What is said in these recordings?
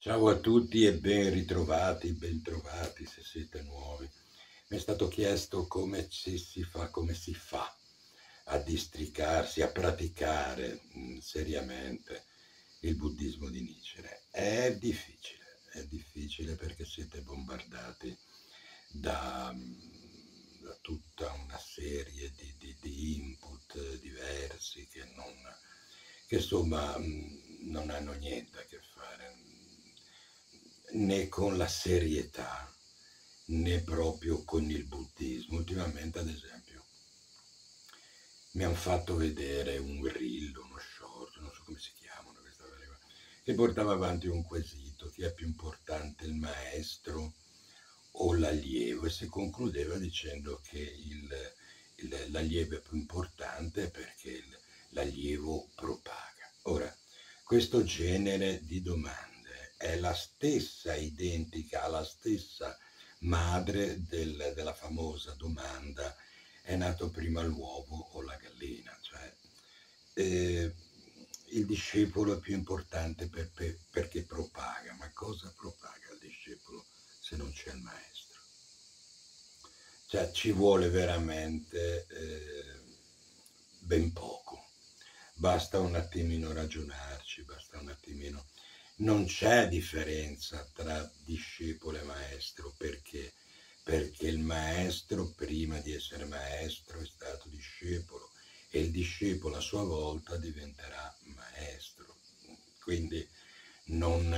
Ciao a tutti e ben ritrovati, bentrovati se siete nuovi. Mi è stato chiesto come si fa a districarsi, a praticare seriamente il buddismo di Nichiren. È difficile perché siete bombardati da tutta una serie di input diversi che insomma non hanno niente a che fare né con la serietà né proprio con il buddismo. Ultimamente, ad esempio, mi hanno fatto vedere un reel, uno short, non so come si chiamano queste cose qua, che portava avanti un quesito: chi è più importante, il maestro o l'allievo? E si concludeva dicendo che l'allievo è più importante perché l'allievo propaga. Ora, questo genere di domande è la stessa identica, la stessa madre della famosa domanda: è nato prima l'uovo o la gallina? Cioè, eh, il discepolo è più importante perché propaga. Ma cosa propaga il discepolo se non c'è il maestro? Cioè, ci vuole veramente ben poco. Basta un attimino ragionarci, basta un attimino. Non c'è differenza tra discepolo e maestro, perché il maestro prima di essere maestro è stato discepolo e il discepolo a sua volta diventerà maestro. Quindi non,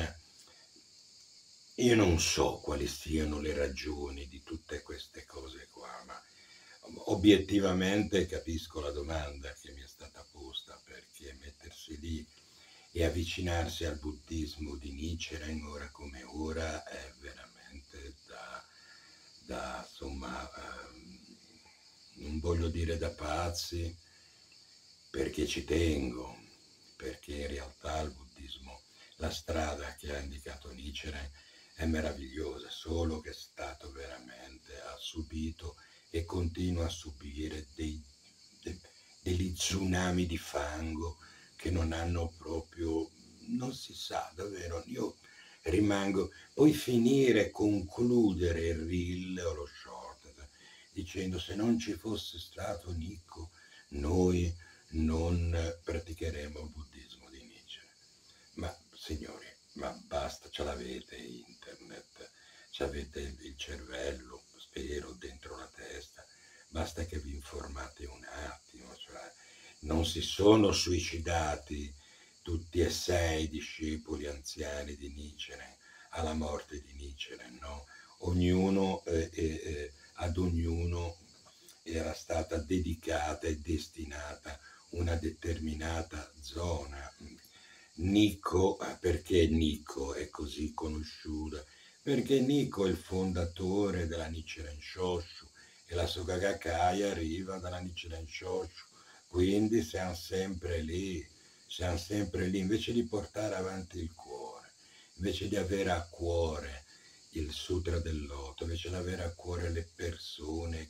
io non so quali siano le ragioni di tutte queste cose qua, ma obiettivamente capisco la domanda che mi è stata posta, perché mettersi lì e avvicinarsi al buddismo di Nichiren ora come ora è veramente insomma, non voglio dire da pazzi, perché ci tengo, perché in realtà il buddismo, la strada che ha indicato Nichiren è meravigliosa, solo che è stato veramente, ha subito e continua a subire degli tsunami di fango che non hanno proprio, non si sa davvero. Io rimango, poi finire, concludere il reel o lo short dicendo: se non ci fosse stato Nicco, noi non praticheremo il buddismo di Nietzsche. Ma signori, ma basta, ce l'avete internet, ce l'avete il cervello, spero, dentro la testa, basta che vi informate un attimo, cioè non si sono suicidati tutti e sei i discepoli anziani di Nietzsche alla morte di Nietzsche, no? Ognuno, ad ognuno era stata dedicata e destinata una determinata zona. Nico, perché Nico è così conosciuta? Perché Nico è il fondatore della Nichiren Shoshu e la Soka Gakkai arriva dalla Nichiren Shoshu, quindi siamo sempre lì, invece di portare avanti il cuore, invece di avere a cuore il Sutra del Loto, invece di avere a cuore le persone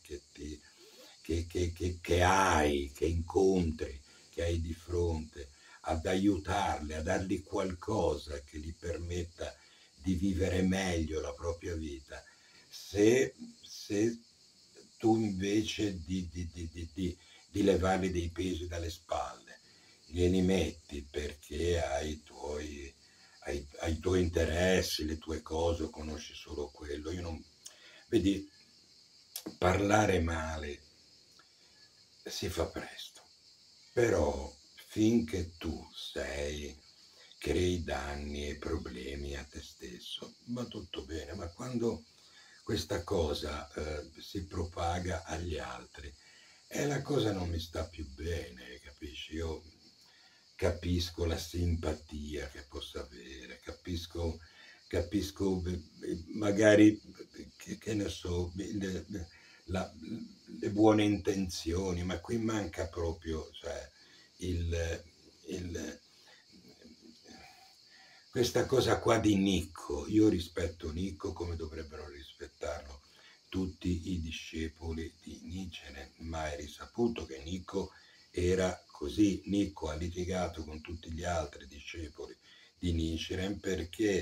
che hai, che incontri, che hai di fronte, ad aiutarle, a dargli qualcosa che gli permetta di vivere meglio la propria vita. Se tu invece di levargli dei pesi dalle spalle, glieli metti perché hai i tuoi interessi, le tue cose, conosci solo quello. Io non, vedi, parlare male si fa presto, però finché tu crei danni e problemi a te stesso, va tutto bene, ma quando questa cosa si propaga agli altri, la cosa non mi sta più bene, capisci? Io capisco la simpatia che possa avere, capisco magari, che ne so, la- le buone intenzioni, ma qui manca proprio, cioè, il, il- questa cosa qua di Nicco. Io rispetto Nicco come dovrebbero rispettarlo tutti i discepoli di Nietzsche, ma è risaputo che Nicco era così. Nicco ha litigato con tutti gli altri discepoli di Nichiren perché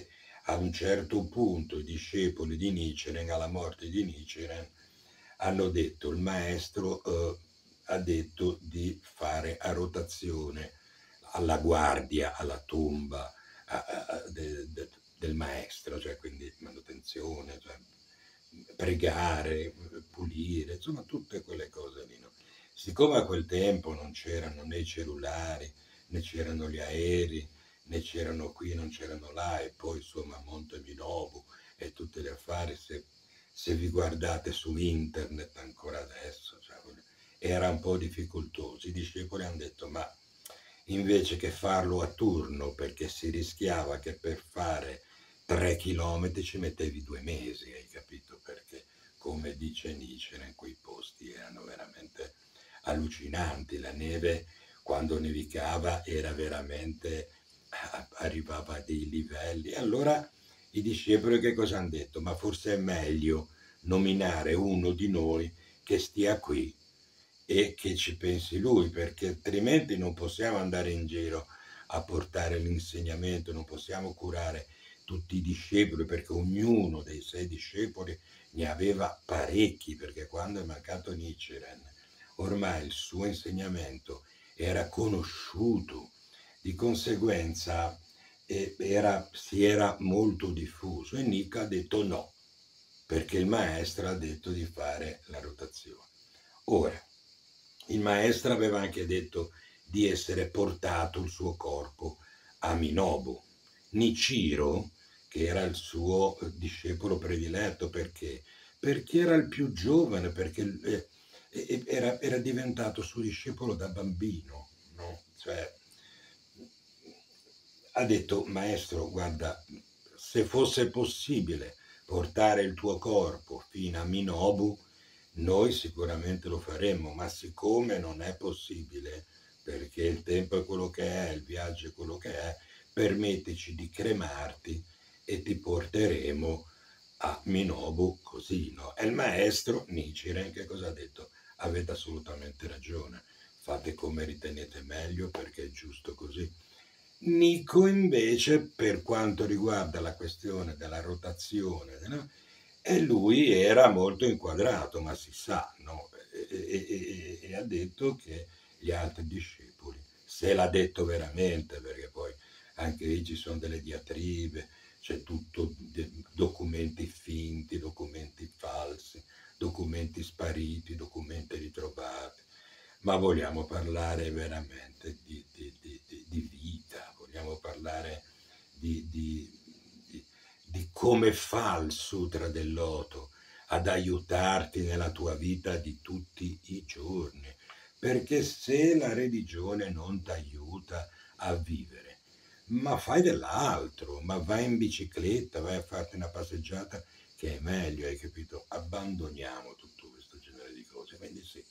a un certo punto i discepoli di Nichiren, alla morte di Nichiren, hanno detto, il maestro ha detto di fare a rotazione alla guardia, alla tomba del maestro, cioè quindi manutenzione, cioè pregare, pulire, insomma tutte quelle cose lì. No? Siccome a quel tempo non c'erano né i cellulari, né c'erano gli aerei, né c'erano qui, non c'erano là, e poi insomma Monte Minobu e tutti gli affari, se vi guardate su internet ancora adesso, cioè, era un po' difficoltoso. I discepoli hanno detto, ma invece che farlo a turno, perché si rischiava che per fare 3 chilometri ci mettevi 2 mesi, hai capito? Perché, come dice Nietzsche, in quei posti erano veramente allucinanti. La neve, quando nevicava, era veramente, arrivava a dei livelli. E allora i discepoli che cosa hanno detto? Ma forse è meglio nominare uno di noi che stia qui e che ci pensi lui, perché altrimenti non possiamo andare in giro a portare l'insegnamento, non possiamo curare tutti i discepoli, perché ognuno dei 6 discepoli ne aveva parecchi, perché quando è mancato Nichiren, ormai il suo insegnamento era conosciuto, di conseguenza si era molto diffuso e Nick ha detto no, perché il maestro ha detto di fare la rotazione. Ora, il maestro aveva anche detto di essere portato il suo corpo a Minobu. Nichiro, che era il suo discepolo prediletto, perché? Perché era il più giovane, perché era diventato suo discepolo da bambino, no? Cioè, ha detto, maestro, guarda, se fosse possibile portare il tuo corpo fino a Minobu, noi sicuramente lo faremmo, ma siccome non è possibile, perché il tempo è quello che è, il viaggio è quello che è, permettici di cremarti e ti porteremo a Minobu così, no? E il maestro Nichiren che cosa ha detto? Avete assolutamente ragione, fate come ritenete meglio perché è giusto così. Nico invece, per quanto riguarda la questione della rotazione, no? E lui era molto inquadrato, ma si sa, no? E ha detto che gli altri discepoli, se l'ha detto veramente, perché poi anche lì ci sono delle diatribe, c'è tutto documenti finti, documenti falsi, documenti spariti, documenti ritrovati, ma vogliamo parlare veramente di vita, vogliamo parlare di come fa il Sutra del Loto ad aiutarti nella tua vita di tutti i giorni. Perché se la religione non ti aiuta a vivere, ma fai dell'altro, ma vai in bicicletta, vai a farti una passeggiata che è meglio, hai capito? Abbandoniamo tutto questo genere di cose. Quindi sì,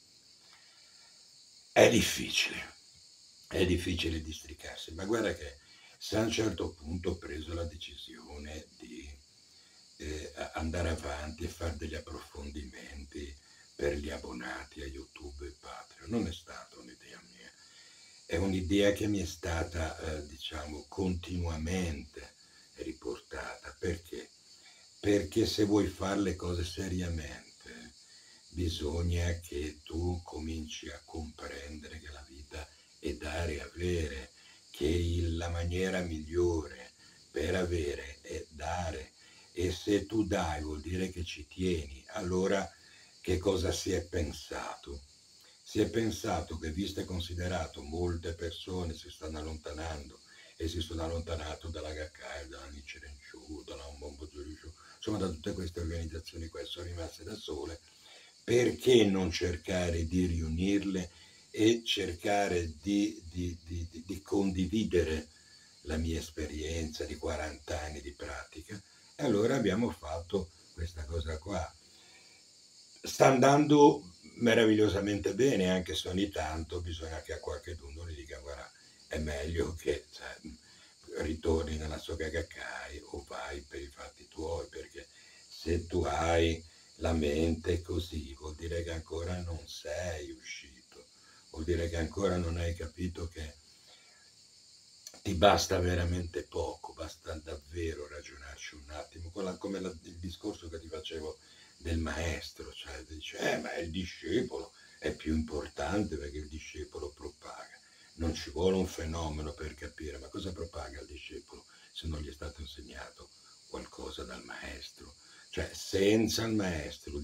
è difficile districarsi, ma guarda che se a un certo punto ho preso la decisione di andare avanti e fare degli approfondimenti per gli abbonati a YouTube e Patreon, non è stata un'idea mia, è un'idea che mi è stata, diciamo, continuamente riportata. Perché? Perché se vuoi fare le cose seriamente, bisogna che tu cominci a comprendere che la vita è dare e avere, che la maniera migliore per avere è dare, e se tu dai vuol dire che ci tieni. Allora che cosa si è pensato? Si è pensato che, visto e considerato, molte persone si stanno allontanando e si sono allontanate dalla Gakkai, dalla Nichiren Shu, dalla Mbombo Shu, insomma da tutte queste organizzazioni qua, sono rimaste da sole, perché non cercare di riunirle e cercare di condividere la mia esperienza di 40 anni di pratica? E allora abbiamo fatto questa cosa qua. Sta andando meravigliosamente bene, anche se ogni tanto bisogna che a qualcuno gli dica, guarda, è meglio che, cioè, ritorni nella Soka Gakkai o vai per i fatti tuoi, perché se tu hai la mente così vuol dire che ancora non sei uscito, vuol dire che ancora non hai capito che ti basta veramente poco, basta davvero ragionarci un attimo, come il discorso che ti facevo del maestro, cioè dice, ma il discepolo è più importante perché il discepolo propaga. Non ci vuole un fenomeno per capire, ma cosa propaga il discepolo se non gli è stato insegnato qualcosa dal maestro? Cioè, senza il maestro,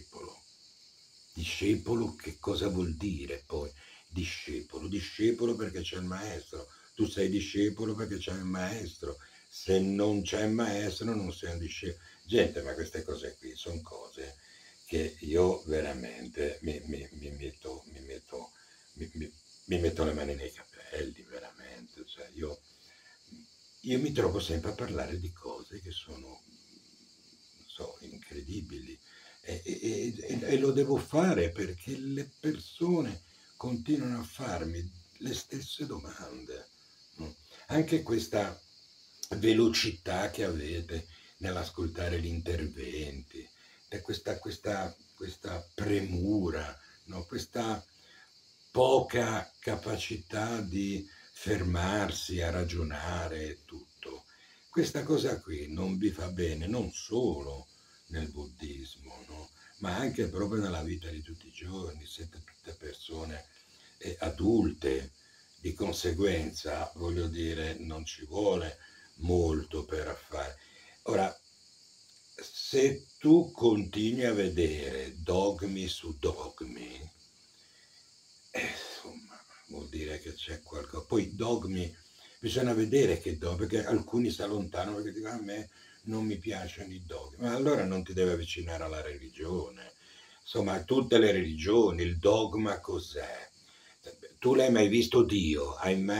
discepolo che cosa vuol dire poi? Discepolo perché c'è il maestro, tu sei discepolo perché c'è il maestro, se non c'è il maestro non sei un discepolo. Gente, ma queste cose qui sono cose che io veramente mi metto le mani nei capelli, veramente. Cioè, io mi trovo sempre a parlare di cose che sono, non so, incredibili. E lo devo fare perché le persone continuano a farmi le stesse domande. No? Anche questa velocità che avete nell'ascoltare gli interventi, questa premura, no? Questa poca capacità di fermarsi a ragionare e tutto. Questa cosa qui non vi fa bene non solo nel buddismo, no? Ma anche proprio nella vita di tutti i giorni. Siete tutte persone adulte, di conseguenza, voglio dire, non ci vuole molto per fare. Ora, se tu continui a vedere dogmi su dogmi, insomma, vuol dire che c'è qualcosa. Poi dogmi, bisogna vedere che dogmi, perché alcuni si allontanano perché dicono a me non mi piacciono i dogmi, ma allora non ti deve avvicinare alla religione. Insomma, tutte le religioni, il dogma cos'è? Tu l'hai mai visto Dio?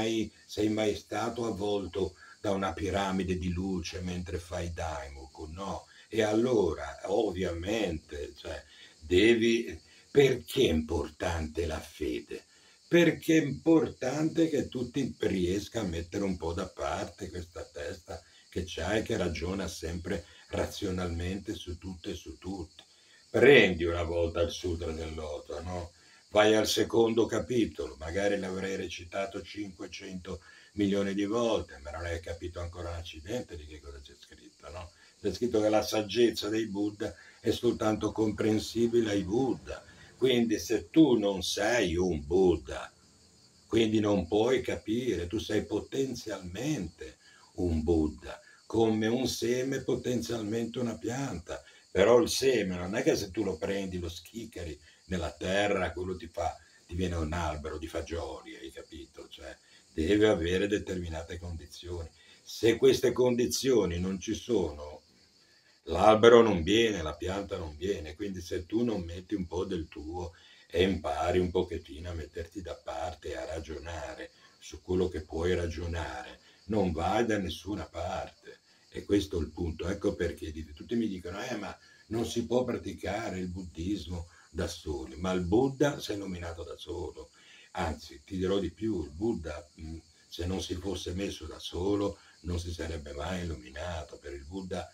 Sei mai stato avvolto da una piramide di luce mentre fai Daimoku? No. E allora, ovviamente, cioè, devi... Perché è importante la fede? Perché è importante che tu ti riesca a mettere un po' da parte questa testa che c'hai, che ragiona sempre razionalmente su tutto e su tutti. Prendi una volta il Sutra del Loto, no? Vai al secondo capitolo, magari l'avrei recitato 500 milioni di volte, ma non hai capito ancora un accidente di che cosa c'è scritto, no? C'è scritto che la saggezza dei Buddha è soltanto comprensibile ai Buddha. Quindi se tu non sei un Buddha, quindi non puoi capire, tu sei potenzialmente un Buddha, come un seme potenzialmente una pianta, però il seme non è che se tu lo prendi, lo schiccheri nella terra, quello ti viene un albero di fagioli, hai capito? Cioè, deve avere determinate condizioni. Se queste condizioni non ci sono, l'albero non viene, la pianta non viene, quindi se tu non metti un po' del tuo e impari un pochettino a metterti da parte e a ragionare su quello che puoi ragionare, non vai da nessuna parte. E questo è il punto. Ecco perché tutti mi dicono, ma non si può praticare il buddismo da soli, ma il Buddha si è nominato da solo. Anzi, ti dirò di più, il Buddha, se non si fosse messo da solo, non si sarebbe mai illuminato. Per il Buddha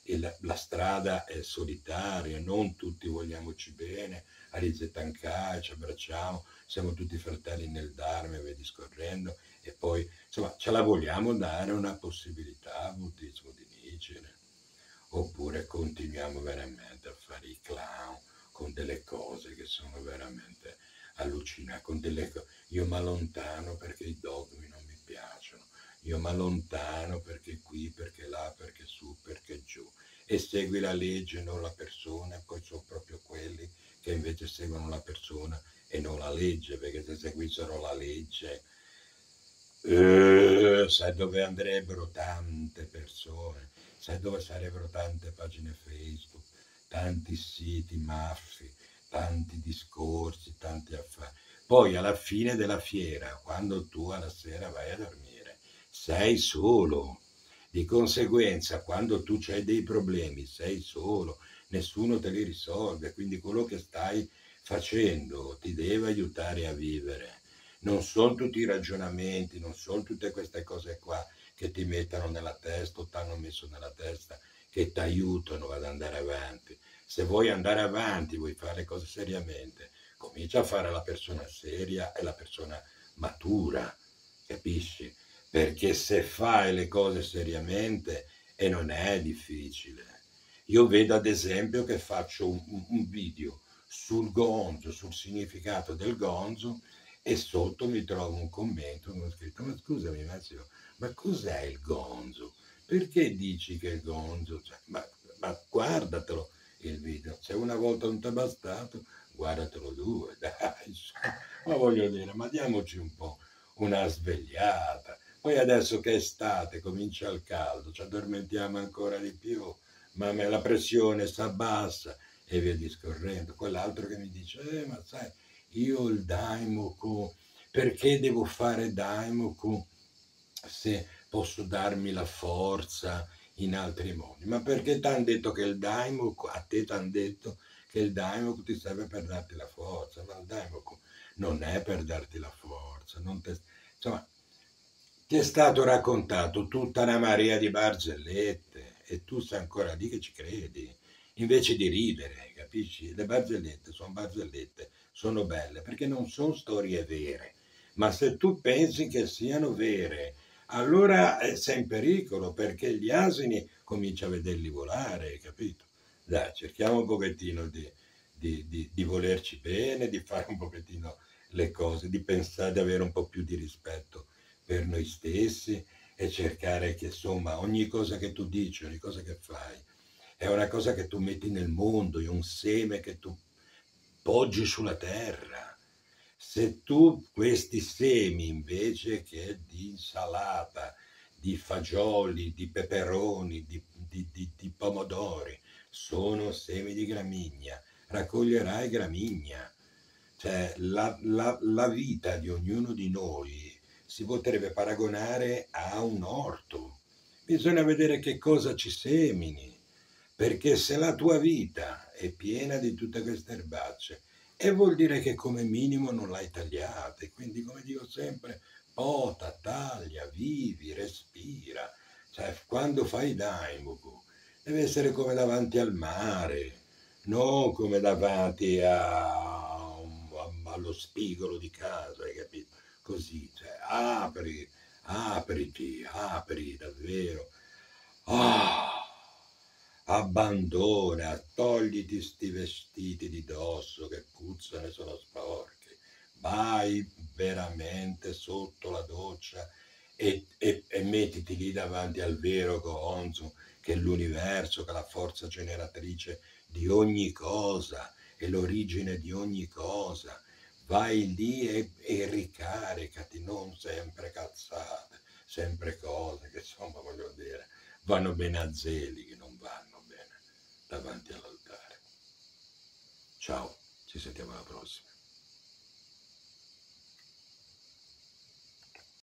la strada è solitaria, non tutti vogliamoci bene, Arise Tankai, ci abbracciamo, siamo tutti fratelli nel Dharma e via discorrendo, e poi insomma ce la vogliamo dare una possibilità al buddismo di Nietzsche, oppure continuiamo veramente a fare i clown con delle cose che sono veramente allucinanti, io mi allontano perché i dogmi non mi piacciono, io mi allontano perché qui, perché là, perché su, perché giù, e segui la legge, non la persona, e poi sono proprio quelli che invece seguono la persona e non la legge, perché se seguissero la legge, sai dove andrebbero tante persone, sai dove sarebbero tante pagine Facebook, tanti siti maffi, tanti discorsi, tanti affari. Poi alla fine della fiera, quando tu alla sera vai a dormire, sei solo. Di conseguenza, quando tu hai dei problemi, sei solo, nessuno te li risolve, quindi quello che stai facendo ti deve aiutare a vivere. Non sono tutti i ragionamenti, non sono tutte queste cose qua che ti mettono nella testa o ti hanno messo nella testa che ti aiutano ad andare avanti. Se vuoi andare avanti, vuoi fare le cose seriamente, comincia a fare la persona seria e la persona matura, capisci? perché se fai le cose seriamente, e non è difficile. Io vedo ad esempio che faccio un video sul gonzo, sul significato del gonzo, e sotto mi trovo un commento con scritto: ma scusami Massimo, ma cos'è il gonzo? Perché dici che il gonzo? Cioè, ma guardatelo il video, se una volta non ti è bastato, guardatelo due, dai, ma voglio dire, ma diamoci un po' una svegliata. Poi adesso che è estate, comincia il caldo, ci addormentiamo ancora di più, ma la pressione si abbassa e via discorrendo. Quell'altro che mi dice, ma sai, io il Daimoku, perché devo fare Daimoku se posso darmi la forza in altri modi? Ma perché ti hanno detto che il Daimoku, a te ti hanno detto che il Daimoku ti serve per darti la forza, ma il Daimoku non è per darti la forza, insomma, ti è stato raccontato tutta una marea di barzellette e tu sei ancora lì che ci credi, invece di ridere, capisci? Le barzellette, sono belle perché non sono storie vere, ma se tu pensi che siano vere, allora sei in pericolo perché gli asini cominci a vederli volare, capito? Dai, cerchiamo un pochettino di volerci bene, di fare un pochettino le cose, di pensare, di avere un po' più di rispetto per noi stessi e cercare che insomma ogni cosa che tu dici, ogni cosa che fai è una cosa che tu metti nel mondo, è un seme che tu poggi sulla terra. Se tu questi semi invece che di insalata, di fagioli, di peperoni, di pomodori, sono semi di gramigna, raccoglierai gramigna. Cioè la vita di ognuno di noi si potrebbe paragonare a un orto. Bisogna vedere che cosa ci semini, perché se la tua vita è piena di tutte queste erbacce, e vuol dire che come minimo non l'hai tagliata. E quindi, come dico sempre, pota, taglia, vivi, respira. Cioè, quando fai Daimoku, deve essere come davanti al mare, non come davanti allo spigolo di casa, hai capito? Così, cioè, apri davvero. Ah, abbandona, togliti sti vestiti di dosso che puzzano e sono sporchi. Vai veramente sotto la doccia e mettiti lì davanti al vero Gonzo, che è l'universo, che è la forza generatrice di ogni cosa, è l'origine di ogni cosa. Vai lì e ricaricati, non sempre cazzate, sempre cose che insomma voglio dire, vanno bene a zeli che non vanno bene davanti all'altare. Ciao, ci sentiamo alla prossima.